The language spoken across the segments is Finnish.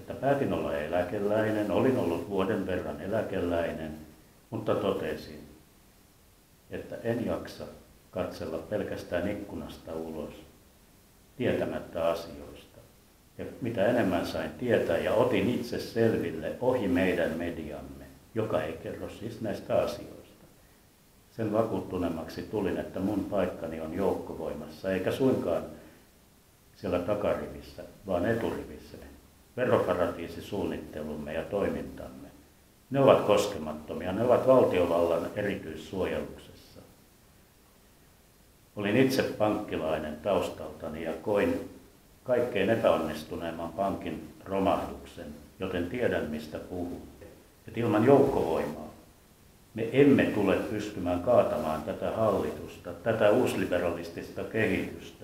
että päätin olla eläkeläinen, olin ollut vuoden verran eläkeläinen, mutta totesin, että en jaksa katsella pelkästään ikkunasta ulos tietämättä asioista. Ja mitä enemmän sain tietää ja otin itse selville ohi meidän mediamme, joka ei kerro siis näistä asioista. Sen vakuuttuneemmaksi tulin, että mun paikkani on joukkovoimassa, eikä suinkaan siellä takarivissä, vaan eturivissä. Veroparatiisisuunnittelumme ja toimintamme, ne ovat koskemattomia, ne ovat valtiovallan erityissuojeluksessa. Olin itse pankkilainen taustaltani ja koin kaikkein epäonnistuneemman pankin romahduksen, joten tiedän mistä puhun. Että ilman joukkovoimaa me emme tule pystymään kaatamaan tätä hallitusta, tätä uusliberalistista kehitystä.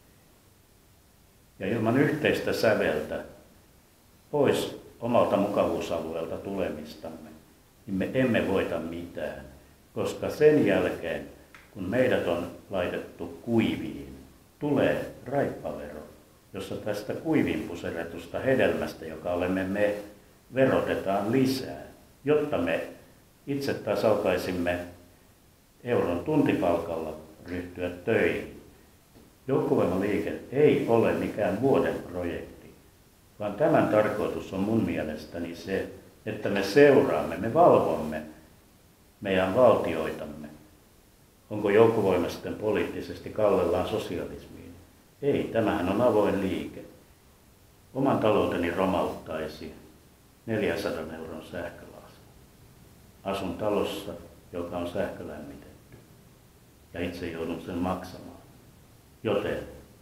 Ja ilman yhteistä säveltä pois omalta mukavuusalueelta tulemistamme, niin me emme voita mitään, koska sen jälkeen, kun meidät on laitettu kuiviin, tulee raippavero, jossa tästä kuiviin puserretusta hedelmästä, joka olemme me, verotetaan lisää, jotta me itse taas alkaisimme euron tuntipalkalla ryhtyä töihin. Joukkovoimaliike ei ole mikään vuoden projekti, vaan tämän tarkoitus on mun mielestäni se, että me seuraamme, me valvomme meidän valtioitamme. Onko joukkovoima sitten poliittisesti kallellaan sosialismiin? Ei, tämähän on avoin liike. Oman talouteni romauttaisi 400 euron sähkölasku. Asun talossa, joka on sähkölämmitetty, ja itse joudun sen maksamaan. Joten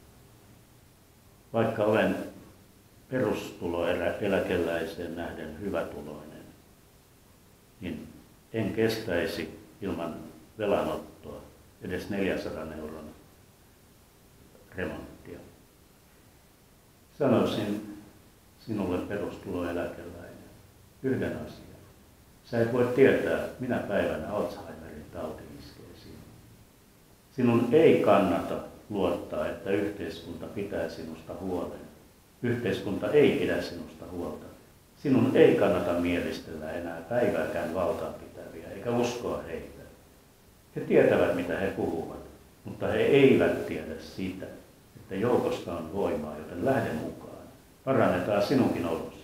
vaikka olen perustuloeläkeläiseen nähden hyvätuloinen, niin en kestäisi ilman velanottoa edes 400 euron remonttia. Sanoisin sinulle perustuloeläkeläinen yhden asian. Sä et voi tietää, minä päivänä Alzheimerin tauti iskee sinuun. Sinun ei kannata luottaa, että yhteiskunta pitää sinusta huolen. Yhteiskunta ei pidä sinusta huolta. Sinun ei kannata mielistellä enää päivääkään valtaa pitäviä, eikä uskoa heitä. He tietävät, mitä he puhuvat, mutta he eivät tiedä sitä, että joukosta on voimaa, joten lähde mukaan. Parannetaan sinunkin olosi.